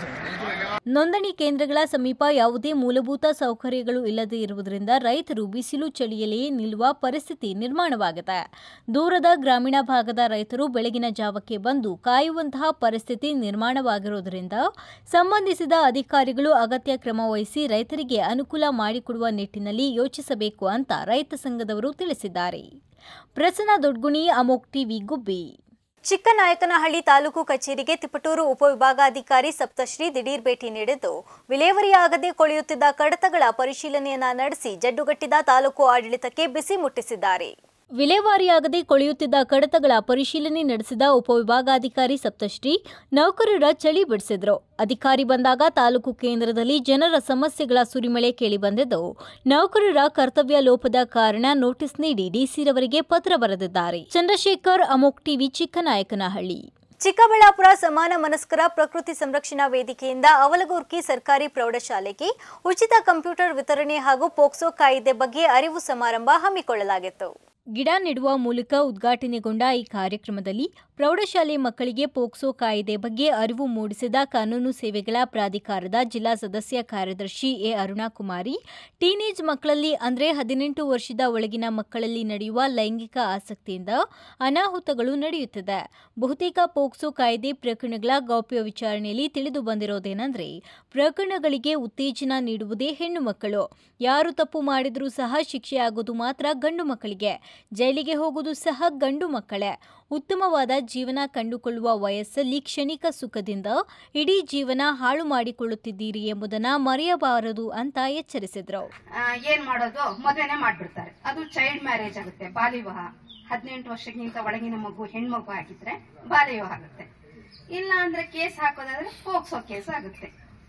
ನೋಂದಣಿ ಕೇಂದ್ರಗಳ ಸಮೀಪ ಯಾವುದೇ ಮೂಲಭೂತ ಸೌಕರ್ಯಗಳು ಇಲ್ಲದೆ ಇರುವುದರಿಂದ ರೈತರು ಬಿಸಿಲು ಚಳಿಯಲ್ಲಿಯೇ ನಿಲ್ಲುವ ಪರಿಸ್ಥಿತಿ ನಿರ್ಮಾಣವಾಗಿದೆ. ದೂರದ ಗ್ರಾಮೀಣ ಭಾಗದ ರೈತರು ಬೆಳಗಿನ ಜಾವಕ್ಕೆ ಬಂದು ಕಾಯುವಂತಹ ಪರಿಸ್ಥಿತಿ ನಿರ್ಮಾಣವಾಗಿರುವುದರಿಂದ ಸಂಬಂಧಿಸಿದ ಅಧಿಕಾರಿಗಳು ಅಗತ್ಯ ಕ್ರಮ ವಹಿಸಿ ರೈತರಿಗೆ ಅನುಕೂಲ ಮಾಡಿಕೊಡುವ ನಿಟ್ಟಿನಲ್ಲಿ ಯೋಚಿಸಬೇಕು ಅಂತ ರೈತ ಸಂಘದವರು ತಿಳಿಸಿದ್ದಾರೆ. ಪ್ರಸನ್ನ ದೊಡ್ಗುಣಿ, ಅಮೋಕ್ ಟಿವಿ, ಗುಬ್ಬಿ. ಚಿಕ್ಕನಾಯಕನಹಳ್ಳಿ ತಾಲೂಕು ಕಚೇರಿಗೆ ತಿಪಟೂರು ಉಪವಿಭಾಗಾಧಿಕಾರಿ ಸಪ್ತಶ್ರೀ ದಿಢೀರ್ ಭೇಟಿ ನೀಡಿದ್ದು ವಿಲೇವಾರಿಯಾಗದೆ ಕೊಳೆಯುತ್ತಿದ್ದ ಕಡತಗಳ ಪರಿಶೀಲನೆಯನ್ನ ನಡೆಸಿ ಜಡ್ಡುಗಟ್ಟಿದ ತಾಲೂಕು ಆಡಳಿತಕ್ಕೆ ಬಿಸಿ ಮುಟ್ಟಿಸಿದ್ದಾರೆ. ವಿಲೇವಾರಿಯಾಗದೆ ಕೊಳೆಯುತ್ತಿದ್ದ ಕಡತಗಳ ಪರಿಶೀಲನೆ ನಡೆಸಿದ ಉಪವಿಭಾಗಾಧಿಕಾರಿ ಸಪ್ತಶ್ರೀ ನೌಕರರ ಚಳಿ ಬಿಡಿಸಿದ್ರು. ಅಧಿಕಾರಿ ಬಂದಾಗ ತಾಲೂಕು ಕೇಂದ್ರದಲ್ಲಿ ಜನರ ಸಮಸ್ಯೆಗಳ ಸುರಿಮಳೆ ಕೇಳಿಬಂದಿದ್ದು ನೌಕರರ ಕರ್ತವ್ಯ ಲೋಪದ ಕಾರಣ ನೋಟಿಸ್ ನೀಡಿ ಡಿಸಿರವರಿಗೆ ಪತ್ರ ಬರೆದಿದ್ದಾರೆ. ಚಂದ್ರಶೇಖರ್, ಅಮೋಕ್ ಟಿವಿ, ಚಿಕ್ಕನಾಯಕನಹಳ್ಳಿ. ಚಿಕ್ಕಬಳ್ಳಾಪುರ ಸಮಾನ ಮನಸ್ಕರ ಪ್ರಕೃತಿ ಸಂರಕ್ಷಣಾ ವೇದಿಕೆಯಿಂದ ಅವಲಗುರ್ಕಿ ಸರ್ಕಾರಿ ಪ್ರೌಢಶಾಲೆಗೆ ಉಚಿತ ಕಂಪ್ಯೂಟರ್ ವಿತರಣೆ ಹಾಗೂ ಪೋಕ್ಸೋ ಕಾಯ್ದೆ ಬಗ್ಗೆ ಅರಿವು ಸಮಾರಂಭ ಹಮ್ಮಿಕೊಳ್ಳಲಾಗಿತ್ತು. ಗಿಡ ನೆಡುವ ಮೂಲಕ ಉದ್ಘಾಟನೆಗೊಂಡ ಈ ಕಾರ್ಯಕ್ರಮದಲ್ಲಿ ಪ್ರೌಢಶಾಲೆ ಮಕ್ಕಳಿಗೆ ಪೋಕ್ಸೋ ಕಾಯ್ದೆ ಬಗ್ಗೆ ಅರಿವು ಮೂಡಿಸಿದ ಕಾನೂನು ಸೇವೆಗಳ ಪ್ರಾಧಿಕಾರದ ಜಿಲ್ಲಾ ಸದಸ್ಯ ಕಾರ್ಯದರ್ಶಿ ಎ ಅರುಣಾಕುಮಾರಿ, ಟೀನೇಜ್ ಮಕ್ಕಳಲ್ಲಿ ಅಂದರೆ 18 ವರ್ಷದ ಒಳಗಿನ ಮಕ್ಕಳಲ್ಲಿ ನಡೆಯುವ ಲೈಂಗಿಕ ಆಸಕ್ತಿಯಿಂದ ಅನಾಹುತಗಳು ನಡೆಯುತ್ತಿದೆ. ಬಹುತೇಕ ಪೋಕ್ಸೋ ಕಾಯ್ದೆ ಪ್ರಕರಣಗಳ ಗೌಪ್ಯ ವಿಚಾರಣೆಯಲ್ಲಿ ತಿಳಿದು ಬಂದಿರೋದೇನೆಂದರೆ ಪ್ರಕರಣಗಳಿಗೆ ಉತ್ತೇಜನ ನೀಡುವುದೇ ಹೆಣ್ಣು ಮಕ್ಕಳು. ಯಾರು ತಪ್ಪು ಮಾಡಿದರೂ ಸಹ ಶಿಕ್ಷೆಯಾಗೋದು ಮಾತ್ರ ಗಂಡು ಮಕ್ಕಳಿಗೆ. ಜೈಲಿಗೆ ಹೋಗುವುದು ಸಹ ಗಂಡು ಮಕ್ಕಳೇ. ಉತ್ತಮವಾದ ಜೀವನ ಕಂಡುಕೊಳ್ಳುವ ವಯಸ್ಸಲ್ಲಿ ಕ್ಷಣಿಕ ಸುಖದಿಂದ ಇಡೀ ಜೀವನ ಹಾಳು ಮಾಡಿಕೊಳ್ಳುತ್ತಿದ್ದೀರಿ ಎಂಬುದನ್ನ ಮರೆಯಬಾರದು ಅಂತ ಎಚ್ಚರಿಸಿದ್ರು. ಏನ್ ಮಾಡೋದು, ಮದುವೆನೇ ಮಾಡ್ಬಿಡ್ತಾರೆ. ಅದು ಚೈಲ್ಡ್ ಮ್ಯಾರೇಜ್ ಆಗುತ್ತೆ, ಬಾಲ್ಯವಿವಾಹ. 18 ವರ್ಷಕ್ಕಿಂತ ಒಳಗಿನ ಮಗು ಹೆಣ್ಮಗು ಆಗಿದ್ರೆ ಬಾಲ್ಯವಿವಾಹ ಆಗುತ್ತೆ. ಇಲ್ಲ ಅಂದ್ರೆ ಕೇಸ್ ಹಾಕೋದಾದ್ರೆ ಪೋಕ್ಸೋ ಕೇಸ್ ಆಗುತ್ತೆ.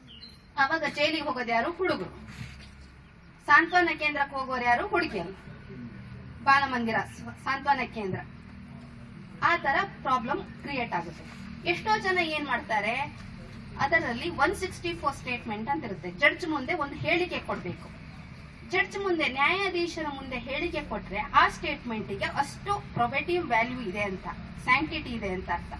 ಅವಾಗ ಜೈಲಿಗೆ ಹೋಗೋದು ಯಾರು? ಹುಡುಗರು. ಸಾಂತ್ವನ ಕೇಂದ್ರಕ್ಕೆ ಹೋಗೋರು ಯಾರು? ಹುಡುಗಿಯರು. ಬಾಲಮಂದಿರ, ಸಾಂತ್ವನ ಕೇಂದ್ರ, ಆ ತರ ಪ್ರಾಬ್ಲಮ್ ಕ್ರಿಯೇಟ್ ಆಗುತ್ತೆ. ಎಷ್ಟೋ ಜನ ಏನ್ ಮಾಡ್ತಾರೆ, ಅದರಲ್ಲಿ 164 ಸ್ಟೇಟ್ಮೆಂಟ್ ಅಂತ ಇರುತ್ತೆ. ಜಡ್ಜ್ ಮುಂದೆ ಒಂದು ಹೇಳಿಕೆ ಕೊಡ್ಬೇಕು. ಜಡ್ಜ್ ಮುಂದೆ, ನ್ಯಾಯಾಧೀಶರ ಮುಂದೆ ಹೇಳಿಕೆ ಕೊಟ್ರೆ ಆ ಸ್ಟೇಟ್ಮೆಂಟ್ಗೆ ಅಷ್ಟು ಪ್ರೊಬೇಟಿವ್ ವ್ಯಾಲ್ಯೂ ಇದೆ ಅಂತ, ಸ್ಯಾಂಕ್ಟಿಟಿ ಇದೆ ಅಂತ ಅರ್ಥ.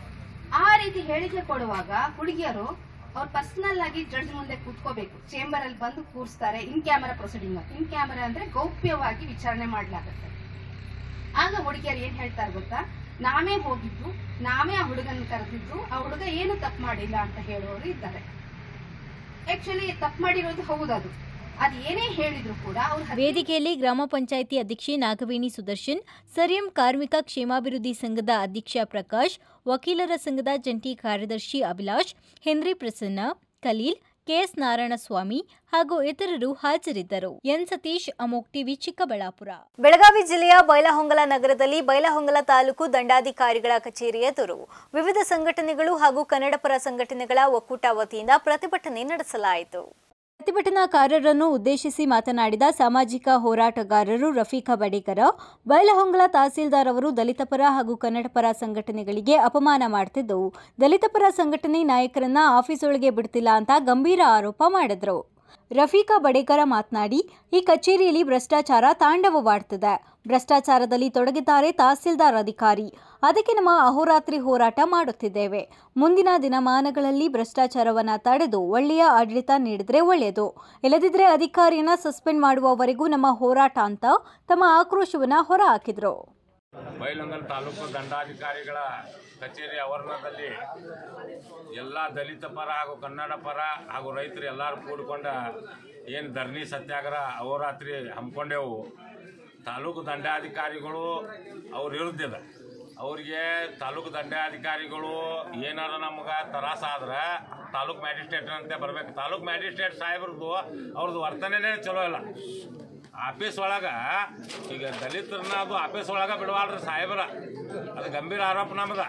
ಆ ರೀತಿ ಹೇಳಿಕೆ ಕೊಡುವಾಗ ಹುಡುಗಿಯರು ಅವ್ರ ಪರ್ಸನಲ್ ಆಗಿ ಜಡ್ಜ್ ಮುಂದೆ ಕೂತ್ಕೋಬೇಕು. ಚೇಂಬರ್ ಅಲ್ಲಿ ಬಂದು ಕೂರಿಸ್ತಾರೆ. In camera proceeding. In camera ಅಂದ್ರೆ ಗೌಪ್ಯವಾಗಿ ವಿಚಾರಣೆ ಮಾಡಲಾಗುತ್ತೆ. ಆಗ ಹುಡುಗಿಯರು ಏನ್ ಹೇಳ್ತಾರೆ ಗೊತ್ತಾ, ನಾವೇ ಹೋಗಿದ್ದು, ನಾವೇ ಆ ಹುಡುಗನ ಕರೆದಿದ್ದು, ಆ ಹುಡುಗ ಏನು ತಪ್ಪು ಮಾಡಿಲ್ಲ ಅಂತ ಹೇಳುವವರು ಇದ್ದಾರೆ. ಆಕ್ಚುಲಿ ತಪ್ಪು ಮಾಡಿರೋದು ಹೌದದು, ಅದು ಏನೇ ಹೇಳಿದ್ರು ಕೂಡ ವೇದಿಕೆಯಲ್ಲಿ ಗ್ರಾಮ ಪಂಚಾಯಿತಿ ಅಧ್ಯಕ್ಷೆ ನಾಗವೇಣಿ ಸುದರ್ಶನ್, ಸರಿಯಂ ಕಾರ್ಮಿಕ ಕ್ಷೇಮಾಭಿವೃದ್ಧಿ ಸಂಘದ ಅಧ್ಯಕ್ಷ ಪ್ರಕಾಶ್, ವಕೀಲರ ಸಂಘದ ಜಂಟಿ ಕಾರ್ಯದರ್ಶಿ ಅಭಿಲಾಷ್, ಹೆನ್ರಿ ಪ್ರಸನ್ನ, ಖಲೀಲ್, ಕೆಎಸ್ ನಾರಾಯಣಸ್ವಾಮಿ ಹಾಗೂ ಇತರರು ಹಾಜರಿದ್ದರು. ಎನ್ ಸತೀಶ್, ಅಮೋಕ್ ಟಿವಿ, ಚಿಕ್ಕಬಳ್ಳಾಪುರ. ಬೆಳಗಾವಿ ಜಿಲ್ಲೆಯ ಬೈಲಹೊಂಗಲ ನಗರದಲ್ಲಿ ಬೈಲಹೊಂಗಲ ತಾಲೂಕು ದಂಡಾಧಿಕಾರಿಗಳ ಕಚೇರಿ ಎದುರು ವಿವಿಧ ಸಂಘಟನೆಗಳು ಹಾಗೂ ಕನ್ನಡಪರ ಸಂಘಟನೆಗಳ ಒಕ್ಕೂಟ ವತಿಯಿಂದ ಪ್ರತಿಭಟನೆ ನಡೆಸಲಾಯಿತು. ಪ್ರತಿಭಟನಾಕಾರರನ್ನು ಉದ್ದೇಶಿಸಿ ಮಾತನಾಡಿದ ಸಾಮಾಜಿಕ ಹೋರಾಟಗಾರರು ರಫೀಕಾ ಬಡೇಕರ, ಬೈಲಹೊಂಗಲ ತಹಸೀಲ್ದಾರ್ ಅವರು ದಲಿತ ಪರ ಹಾಗೂ ಕನ್ನಡ ಪರ ಸಂಘಟನೆಗಳಿಗೆ ಅಪಮಾನ ಮಾಡುತ್ತಿದ್ದು, ದಲಿತ ಪರ ಸಂಘಟನೆ ನಾಯಕರನ್ನ ಆಫೀಸ್ ಒಳಗೆ ಬಿಡ್ತಿಲ್ಲ ಅಂತ ಗಂಭೀರ ಆರೋಪ ಮಾಡಿದ್ರು. ರಫೀಕಾ ಬಡೇಕರ ಮಾತನಾಡಿ, ಈ ಕಚೇರಿಯಲ್ಲಿ ಭ್ರಷ್ಟಾಚಾರ ತಾಂಡವವಾಡ್ತಿದೆ. ಭ್ರಷ್ಟಾಚಾರದಲ್ಲಿ ತೊಡಗಿದ್ದಾರೆ ತಹಸೀಲ್ದಾರ್ ಅಧಿಕಾರಿ. ಅದಕ್ಕೆ ನಮ್ಮ ಅಹೋರಾತ್ರಿ ಹೋರಾಟ ಮಾಡುತ್ತಿದ್ದೇವೆ. ಮುಂದಿನ ದಿನಮಾನಗಳಲ್ಲಿ ಭ್ರಷ್ಟಾಚಾರವನ್ನು ತಡೆದು ಒಳ್ಳೆಯ ಆಡಳಿತ ನೀಡಿದ್ರೆ ಒಳ್ಳೆಯದು, ಇಲ್ಲದಿದ್ದರೆ ಅಧಿಕಾರಿಯನ್ನ ಸಸ್ಪೆಂಡ್ ಮಾಡುವವರೆಗೂ ನಮ್ಮ ಹೋರಾಟ ಅಂತ ತಮ್ಮ ಆಕ್ರೋಶವನ್ನು ಹೊರಹಾಕಿದ್ರು. ಬೈಲಹೊಂಗಲ ತಾಲೂಕು ದಂಡಾಧಿಕಾರಿಗಳ ಕಚೇರಿ ಆವರಣದಲ್ಲಿ ಎಲ್ಲ ದಲಿತ ಪರ ಹಾಗೂ ಕನ್ನಡ ಪರ ಹಾಗೂ ರೈತರು ಎಲ್ಲರೂ ಕೂಡಿಕೊಂಡ ಏನು ಧರಣಿ ಸತ್ಯಾಗ್ರಹ ಅಹೋರಾತ್ರಿ ಹಮ್ಮಿಕೊಂಡೆವು. ತಾಲೂಕು ದಂಡಾಧಿಕಾರಿಗಳು ಅವ್ರ ವಿರುದ್ಧ ಇದೆ. ಅವ್ರಿಗೆ ತಾಲೂಕು ದಂಡಾಧಿಕಾರಿಗಳು ಏನಾರ ನಮ್ಗೆ ತ್ರಾಸಾದ್ರೆ ತಾಲೂಕು ಮ್ಯಾಜಿಸ್ಟ್ರೇಟ್ ಅಂತ ಬರಬೇಕು. ತಾಲೂಕು ಮ್ಯಾಜಿಸ್ಟ್ರೇಟ್ ಸಾಹೇಬ್ರದ್ದು ಅವ್ರದ್ದು ವರ್ತನೆನೇ ಚಲೋ ಇಲ್ಲ. ಆಫೀಸ್ ಒಳಗೆ ಈಗ ದಲಿತರನ್ನ ಅದು ಆಫೀಸ್ ಒಳಗೆ ಬಿಡವಾಳ್ರಿ ಸಾಹೇಬ್ರ, ಅದು ಗಂಭೀರ ಆರೋಪ ನಮ್ದು.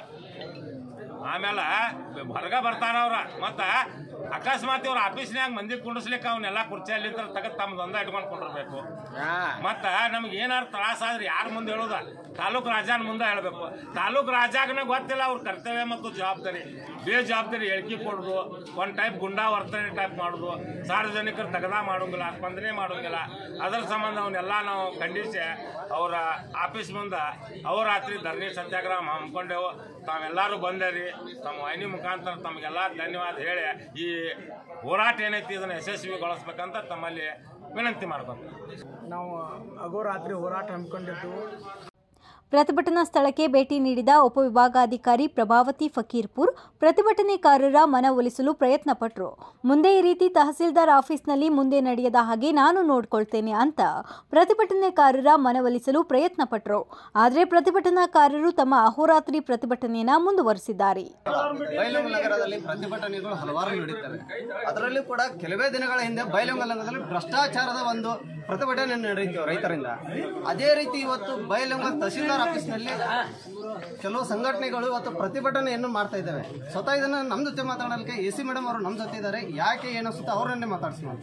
ಆಮೇಲೆ ಹೊರಗೆ ಬರ್ತಾರವ್ರ, ಮತ್ತು ಅಕಸ್ಮಾತ್ ಇವ್ರ ಆಫೀಸ್ನಾಗ ಮಂದಿ ಕುಂಡಿಸ್ಲಿಕ್ಕೆ ಅವನ್ನೆಲ್ಲ ಕುರ್ಚಿಯಲ್ಲಿ ತೆಗೆದು ತಮ್ಮದೊಂದ ಇಟ್ಕೊಂಡು ಕೊಂಡಿರ್ಬೇಕು. ಮತ್ತು ನಮ್ಗೆ ಏನಾರು ತ್ರಾಸಾದ್ರೆ ಯಾರ ಮುಂದೆ ಹೇಳೋದ? ತಾಲೂಕು ರಾಜನ ಮುಂದೆ ಹೇಳಬೇಕು. ತಾಲೂಕು ರಾಜಾಗನೇ ಗೊತ್ತಿಲ್ಲ ಅವ್ರ ಕರ್ತವ್ಯ ಮತ್ತು ಜವಾಬ್ದಾರಿ. ಬೇಜವಾಬ್ದಾರಿ ಹೇಳಿಕೆ ಕೊಡೋದು, ಒಂದು ಟೈಪ್ ಗುಂಡಾ ವರ್ತನೆ ಟೈಪ್ ಮಾಡೋದು, ಸಾರ್ವಜನಿಕರು ತೆಗೆದ ಮಾಡೋಂಗಿಲ್ಲ, ಸ್ಪಂದನೆ ಮಾಡೋಂಗಿಲ್ಲ. ಅದರ ಸಂಬಂಧ ಅವನ್ನೆಲ್ಲ ನಾವು ಖಂಡಿಸಿ ಅವರ ಆಫೀಸ್ ಮುಂದೆ ಅಹೋರಾತ್ರಿ ಧರಣಿ ಸತ್ಯಾಗ್ರಹ ಹಮ್ಮಿಕೊಂಡೆವು. ತಾವೆಲ್ಲರೂ ಬಂದೇರಿ. ತಮ್ಮ ವಾಹಿನಿ ಮುಖಾಂತರ ತಮಗೆಲ್ಲ ಧನ್ಯವಾದ ಹೇಳಿ ಈ ಹೋರಾಟ ಏನೈತಿ ಇದನ್ನು ಯಶಸ್ವಿಗೊಳಿಸ್ಬೇಕಂತ ತಮ್ಮಲ್ಲಿ ವಿನಂತಿ ಮಾಡ್ಬೇಕು. ನಾವು ಅಹೋರಾತ್ರಿ ಹೋರಾಟ ಹಮ್ಮಿಕೊಂಡಿದ್ದು. ಪ್ರತಿಭಟನಾ ಸ್ಥಳಕ್ಕೆ ಭೇಟಿ ನೀಡಿದ ಉಪವಿಭಾಗಾಧಿಕಾರಿ ಪ್ರಭಾವತಿ ಫಕೀರ್ಪುರ್ ಪ್ರತಿಭಟನೆಕಾರರ ಮನವೊಲಿಸಲು ಪ್ರಯತ್ನ ಪಟ್ಟರು. ಮುಂದೆ ಈ ರೀತಿ ತಹಸೀಲ್ದಾರ್ ಆಫೀಸ್ನಲ್ಲಿ ಮುಂದೆ ನಡೆಯದ ಹಾಗೆ ನಾನು ನೋಡ್ಕೊಳ್ತೇನೆ ಅಂತ ಪ್ರತಿಭಟನೆಕಾರರ ಮನವೊಲಿಸಲು ಪ್ರಯತ್ನ ಪಟ್ಟರು. ಆದರೆ ಪ್ರತಿಭಟನಾಕಾರರು ತಮ್ಮ ಅಹೋರಾತ್ರಿ ಪ್ರತಿಭಟನೆಯನ್ನು ಮುಂದುವರೆಸಿದ್ದಾರೆ. ಬೈಲಹೊಂಗಲ ನಗರದಲ್ಲಿ ಪ್ರತಿಭಟನೆಗಳು ಹಲವಾರು ನಡೆಯುತ್ತವೆ. ಅದರಲ್ಲೂ ಕೂಡ ಕೆಲವೇ ದಿನಗಳ ಹಿಂದೆ ಬೈಲಹೊಂಗಲ ನಗರದಲ್ಲಿ ಭ್ರಷ್ಟಾಚಾರದ ಒಂದು ಪ್ರತಿಭಟನೆ ನಡೆಯಿತು ರೈತರಿಂದ. ಅದೇ ರೀತಿ ಇವತ್ತು ಬೈಲಹೊಂಗಲ ತಹಸೀಲ್ದಾರ್ ಆಫೀಸ್ನಲ್ಲಿ ಕೆಲವು ಸಂಘಟನೆಗಳು ಇವತ್ತು ಪ್ರತಿಭಟನೆಯನ್ನು ಮಾಡ್ತಾ ಇದ್ದಾವೆ. ಸ್ವತಃ ಇದನ್ನು ನಮ್ಮ ಜೊತೆ ಮಾತಾಡಲಿಕ್ಕೆ AC ಮೇಡಮ್ ಅವರು ನಮ್ಮ ಜೊತೆ ಇದ್ದಾರೆ. ಯಾಕೆ ಏನೋ ಸುತ್ತ ಅವರನ್ನೇ ಮಾತಾಡ್ಸೋಣ.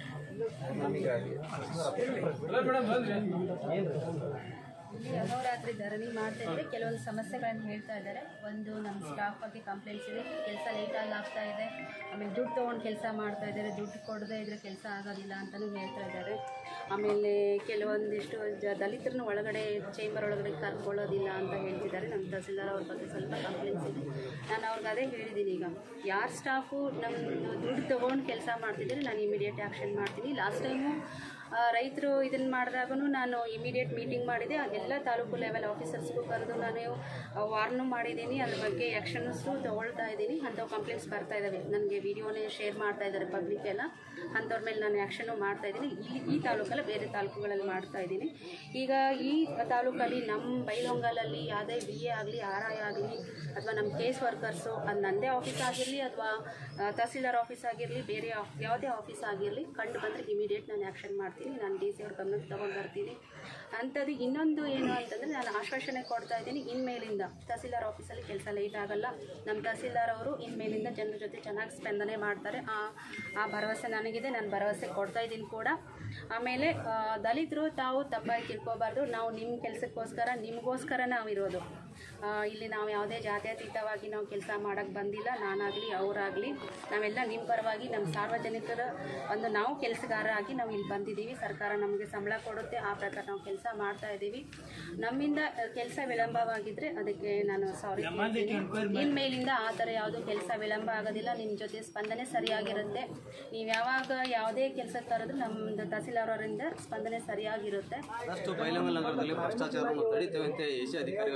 ಅಹೋರಾತ್ರಿ ಧರಣಿ ಮಾಡ್ತಾ ಇದ್ದಾರೆ. ಕೆಲವೊಂದು ಸಮಸ್ಯೆಗಳನ್ನು ಹೇಳ್ತಾ ಇದ್ದಾರೆ. ಒಂದು, ನಮ್ಮ ಸ್ಟಾಫ್ ಬಗ್ಗೆ ಕಂಪ್ಲೇಂಟ್ಸ್ ಇದೆ, ಕೆಲಸ ಲೇಟಾಗಿ ಆಗ್ತಾ ಇದೆ. ಆಮೇಲೆ ದುಡ್ಡು ತೊಗೊಂಡು ಕೆಲಸ ಮಾಡ್ತಾ ಇದ್ದಾರೆ, ದುಡ್ಡು ಕೊಡದೇ ಇದ್ರೆ ಕೆಲಸ ಆಗೋದಿಲ್ಲ ಅಂತಲೂ ಹೇಳ್ತಾ ಇದ್ದಾರೆ. ಆಮೇಲೆ ಕೆಲವೊಂದಿಷ್ಟು ದಲಿತರನ್ನ ಒಳಗಡೆ ಚೇಂಬರ್ ಒಳಗಡೆ ಕರ್ಕೊಳ್ಳೋದಿಲ್ಲ ಅಂತ ಹೇಳ್ತಿದ್ದಾರೆ. ನಮ್ಮ ತಹಸೀಲ್ದಾರ್ ಅವ್ರ ಬಗ್ಗೆ ಸ್ವಲ್ಪ ಕಂಪ್ಲೇಂಟ್ಸ್ ಇದೆ. ನಾನು ಅವ್ರಿಗೆ ಅದೇ ಹೇಳಿದ್ದೀನಿ, ಈಗ ಯಾರು ಸ್ಟಾಫು ನಮ್ಮದು ದುಡ್ಡು ತೊಗೊಂಡು ಕೆಲಸ ಮಾಡ್ತಿದ್ದಾರೆ ನಾನು ಇಮಿಡಿಯೇಟ್ ಆ್ಯಕ್ಷನ್ ಮಾಡ್ತೀನಿ. ಲಾಸ್ಟ್ ಟೈಮು ರೈತರು ಇದನ್ನು ಮಾಡಿದಾಗೂ ನಾನು ಇಮಿಡಿಯೇಟ್ ಮೀಟಿಂಗ್ ಮಾಡಿದೆ. ಅದೆಲ್ಲ ತಾಲೂಕು ಲೆವೆಲ್ ಆಫೀಸರ್ಸ್ಗೂ ಕರೆದು ನಾನು ವಾರ್ನು ಮಾಡಿದ್ದೀನಿ. ಅದ್ರ ಬಗ್ಗೆ ಆ್ಯಕ್ಷನ್ಸು ತೊಗೊಳ್ತಾ ಇದ್ದೀನಿ. ಅಂಥವು ಕಂಪ್ಲೇಂಟ್ಸ್ ಬರ್ತಾ ಇದ್ದಾವೆ, ನನಗೆ ವಿಡಿಯೋನೇ ಶೇರ್ ಮಾಡ್ತಾ ಇದ್ದಾರೆ ಪಬ್ಲಿಕ್ ಎಲ್ಲ. ಅಂಥವ್ರ ಮೇಲೆ ನಾನು ಆ್ಯಕ್ಷನ್ನು ಮಾಡ್ತಾ ಇದ್ದೀನಿ. ಈ ತಾಲೂಕಲ್ಲ, ಬೇರೆ ತಾಲೂಕುಗಳಲ್ಲಿ ಮಾಡ್ತಾ ಇದ್ದೀನಿ. ಈಗ ಈ ತಾಲೂಕಲ್ಲಿ ನಮ್ಮ ಬೈಲಹೊಂಗಲಲ್ಲಿ ಯಾವುದೇ BA ಆಗಲಿ, RI ಆಗಲಿ, ಅಥವಾ ನಮ್ಮ ಕೇಸ್ ವರ್ಕರ್ಸು, ಅದು ನನ್ನದೇ ಆಫೀಸ್ ಆಗಿರಲಿ ಅಥವಾ ತಹಸೀಲ್ದಾರ್ ಆಫೀಸ್ ಆಗಿರಲಿ, ಬೇರೆ ಯಾವುದೇ ಆಫೀಸ್ ಆಗಿರಲಿ, ಕಂಡು ಬಂದರೆ ಇಮಿಡಿಯೇಟ್ ನಾನು ಆ್ಯಕ್ಷನ್ ಮಾಡ್ತೀನಿ. ನಾನು DC ಅವ್ರ ಗಮನಕ್ಕೆ ತೊಗೊಂಡು ಬರ್ತೀನಿ. ಅಂಥದ್ದು ಇನ್ನೊಂದು ಏನು ಅಂತಂದರೆ, ನಾನು ಆಶ್ವಾಸನೆ ಕೊಡ್ತಾ ಇದ್ದೀನಿ, ಇನ್ಮೇಲಿಂದ ತಹಸೀಲ್ದಾರ್ ಆಫೀಸಲ್ಲಿ ಕೆಲಸ ಲೇಟ್ ಆಗಲ್ಲ. ನಮ್ಮ ತಹಸೀಲ್ದಾರ್ ಅವರು ಇನ್ಮೇಲಿಂದ ಜನರ ಜೊತೆ ಚೆನ್ನಾಗಿ ಸ್ಪಂದನೆ ಮಾಡ್ತಾರೆ. ಆ ಭರವಸೆ ನನಗಿದೆ, ನಾನು ಭರವಸೆ ಕೊಡ್ತಾ ಇದ್ದೀನಿ ಕೂಡ. ಆಮೇಲೆ ದಲಿತರು ತಾವು ತಪ್ಪಾಗಿ ತಿಳ್ಕೊಬಾರ್ದು. ನಾವು ನಿಮ್ಮ ಕೆಲಸಕ್ಕೋಸ್ಕರ, ನಿಮಗೋಸ್ಕರ ನಾವಿರೋದು. ಇಲ್ಲಿ ನಾವು ಯಾವುದೇ ಜಾತ್ಯತೀತವಾಗಿ ನಾವು ಕೆಲಸ ಮಾಡೋಕ್ಕೆ ಬಂದಿಲ್ಲ. ನಾನಾಗಲಿ ಅವರಾಗಲಿ ನಾವೆಲ್ಲ ನಿಮ್ಮ ಪರವಾಗಿ, ನಮ್ಮ ಸಾರ್ವಜನಿಕರ ಒಂದು ನಾವು ಕೆಲಸಗಾರರಾಗಿ ನಾವು ಇಲ್ಲಿ ಬಂದಿದ್ದೀವಿ. ಸರ್ಕಾರ ನಮಗೆ ಸಂಬಳ ಕೊಡುತ್ತೆ, ಆ ಪ್ರಕಾರ ನಾವು ಕೆಲಸ ಮಾಡ್ತಾ ಇದ್ದೀವಿ. ನಮ್ಮಿಂದ ಕೆಲಸ ವಿಳಂಬವಾಗಿದ್ದರೆ ಅದಕ್ಕೆ ನಾನು ಸಾರಿ. ಇನ್ಮೇಲಿಂದ ಆ ಥರ ಯಾವುದೂ ಕೆಲಸ ವಿಳಂಬ ಆಗೋದಿಲ್ಲ. ನಿಮ್ಮ ಜೊತೆ ಸ್ಪಂದನೆ ಸರಿಯಾಗಿರುತ್ತೆ. ನೀವು ಯಾವಾಗ ಯಾವುದೇ ಕೆಲಸ ತರೋದು ನಮ್ಮದು ತಹಸೀಲ್ದಾರ್ ಅವರಿಂದ ಸ್ಪಂದನೆ ಸರಿಯಾಗಿರುತ್ತೆ. ಬೈಲಹೊಂಗಲ ನಗರದಲ್ಲಿ ಭ್ರಷ್ಟಾಚಾರವನ್ನು ತಡೀತೇವೆ ಅಂತ AC ಅಧಿಕಾರಿಗಳು ಈಗ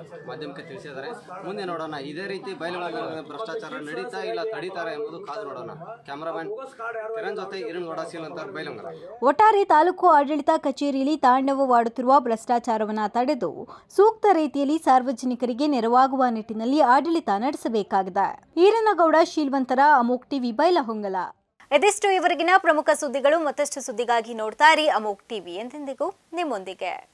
ಮಾಧ್ಯಮಕ್ಕೆ ತಿಳಿಸಿದ್ದಾರೆ. ಮುಂದೆ ನೋಡೋಣ ಇದೇ ರೀತಿ ಬಯಲುಗಳ ಭ್ರಷ್ಟಾಚಾರ ನಡೀತಾ ಇಲ್ಲ ತಡೀತಾರೆ ಎಂಬುದು ಕಾದು ನೋಡೋಣ. ಕ್ಯಾಮರಾಮನ್ ಕಿರಣ್ ಜೊತೆ ಇರಣ್ಗೌಡ ಶ್ರೀಲಂಕರ್ ಬೈಲಹೊಂಗಲ. ಒಟ್ಟಾರೆ ತಾಲೂಕು ಆಡಳಿತ ಕಚೇರಿಯಲ್ಲಿ ತಾಂಡವವಾಡುತ್ತಿರುವ ಭ್ರಷ್ಟಾಚಾರವನ್ನು ತಡೆದು ಸೂಕ್ತ ರೀತಿಯಲ್ಲಿ ಸಾರ್ವಜನಿಕರಿಗೆ ನೆರವಾಗುವ ನಿಟ್ಟಿನಲ್ಲಿ ಆಡಳಿತ ನಡೆಸಬೇಕಾಗಿದೆ. ಈರನಗೌಡ ಶೀಲ್ವಂತರ ಅಮೋಕ್ ಟಿವಿ ಬೈಲಹೊಂಗಲ. ಇದಿಷ್ಟು ಇವರೆಗಿನ ಪ್ರಮುಖ ಸುದ್ದಿಗಳು. ಮತ್ತಷ್ಟು ಸುದ್ದಿಗಾಗಿ ನೋಡ್ತಾ ಇರಿ ಅಮೋಕ್ ಟಿವಿ. ಎಂದೆಂದಿಗೂ ನಿಮ್ಮೊಂದಿಗೆ.